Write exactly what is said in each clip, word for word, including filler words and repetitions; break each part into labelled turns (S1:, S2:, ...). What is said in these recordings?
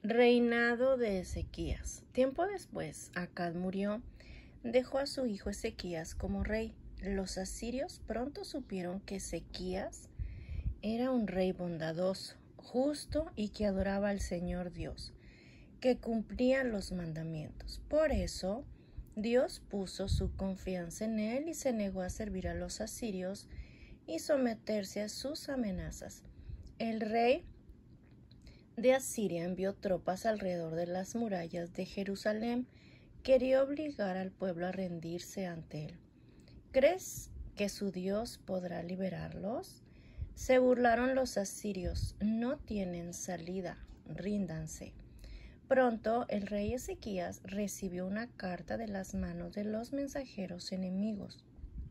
S1: Reinado de Ezequías. Tiempo después, Acaz murió, dejó a su hijo Ezequías como rey. Los asirios pronto supieron que Ezequías era un rey bondadoso, justo y que adoraba al Señor Dios, que cumplía los mandamientos. Por eso, Dios puso su confianza en él y se negó a servir a los asirios y someterse a sus amenazas. El rey de Asiria envió tropas alrededor de las murallas de Jerusalén. Quería obligar al pueblo a rendirse ante él. ¿Crees que su Dios podrá liberarlos? Se burlaron los asirios. No tienen salida. Ríndanse. Pronto el rey Ezequías recibió una carta de las manos de los mensajeros enemigos.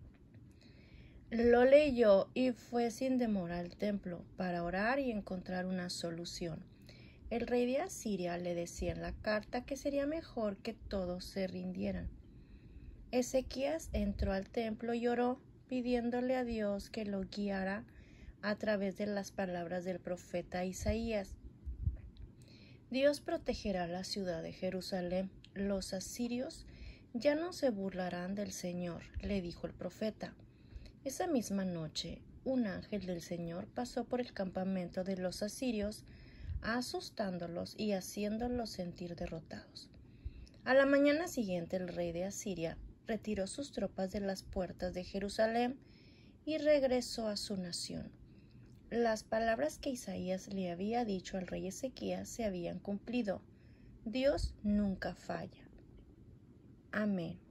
S1: Lo leyó y fue sin demora al templo para orar y encontrar una solución. El rey de Asiria le decía en la carta que sería mejor que todos se rindieran. Ezequías entró al templo y oró, pidiéndole a Dios que lo guiara a través de las palabras del profeta Isaías. Dios protegerá la ciudad de Jerusalén. Los asirios ya no se burlarán del Señor, le dijo el profeta. Esa misma noche, un ángel del Señor pasó por el campamento de los asirios, asustándolos y haciéndolos sentir derrotados. A la mañana siguiente, el rey de Asiria retiró sus tropas de las puertas de Jerusalén y regresó a su nación. Las palabras que Isaías le había dicho al rey Ezequías se habían cumplido. Dios nunca falla. Amén.